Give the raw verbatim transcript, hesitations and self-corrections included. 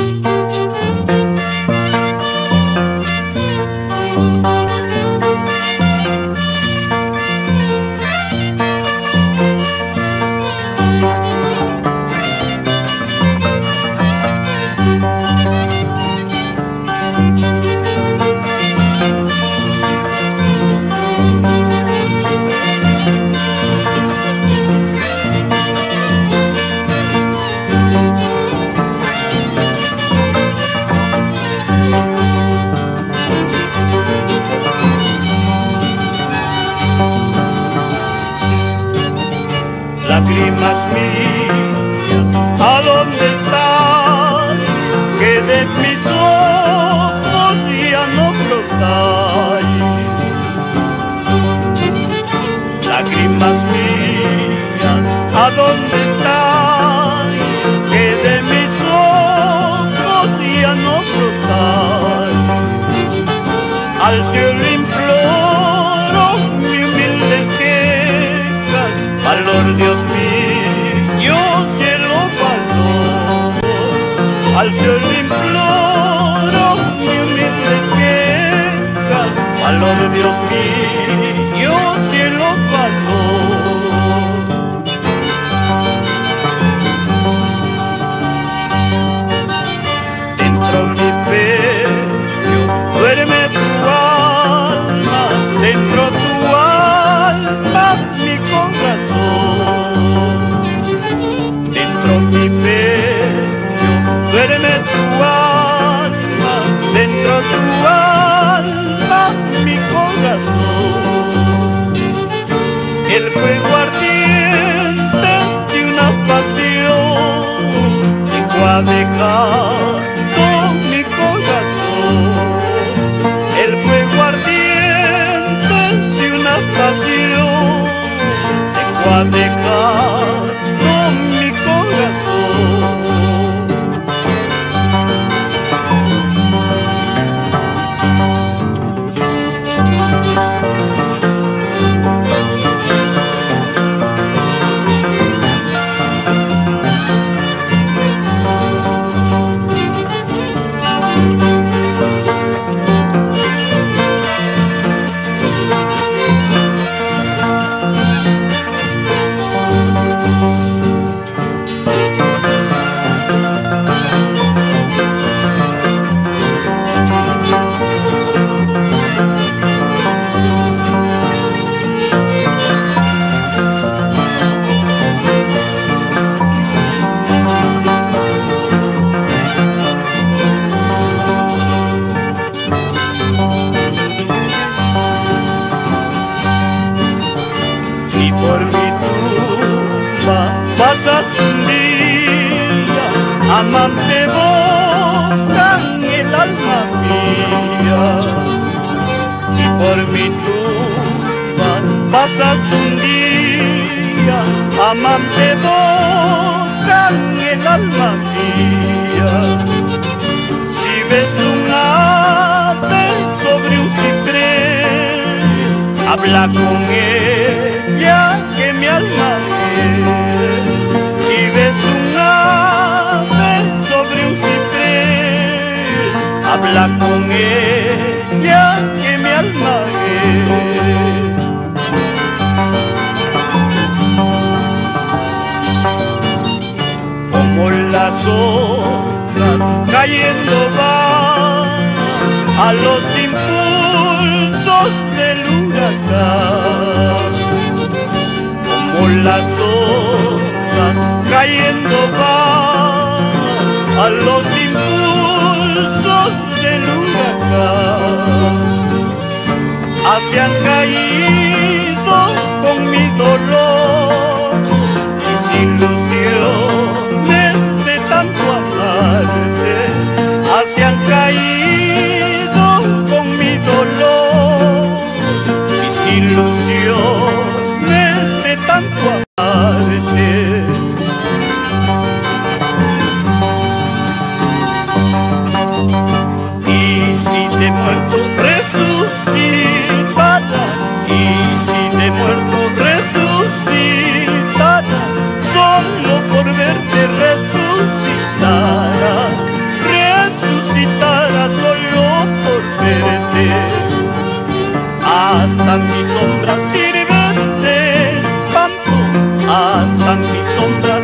Lágrimas mías, ¿a dónde están? Que de mis ojos ya no brotáis. Lágrimas mías, ¿a dónde están? Que de mis ojos ya no brotáis. Al cielo imploro mi humildes quejas, valor Dios mío, cielo valor. Al cielo imploro mi humildes quejas, valor Dios mío, cielo valor. Dentro mi pecho duerme tu alma, dentro tu alma mi corazón. Dentro mi pecho duerme tu alma, dentro tu alma mi corazón. El fuego ardiente de una pasión se fue a dejar con mi corazón. El fuego ardiente de una pasión se fue a dejar con mi corazón. Si por mi tumba pasas un día, amante boca en el alma mía. Si por mi tumba pasas un día, amante boca en el alma mía. Si ves un ave sobre un ciprés, habla con ella que mi alma es. Si ves un ave sobre un ciprés, habla con ella que mi alma es. Como las hojas cayendo van a los impulsos del huracán. Como las hojas cayendo van a los impulsos del huracán. Así han caído con mi dolor mis ilusiones de tanto amarte. Así han caído con mi dolor mis ilusiones de tanto amarte. hasta mi sombra sirve de espanto, hasta mi sombra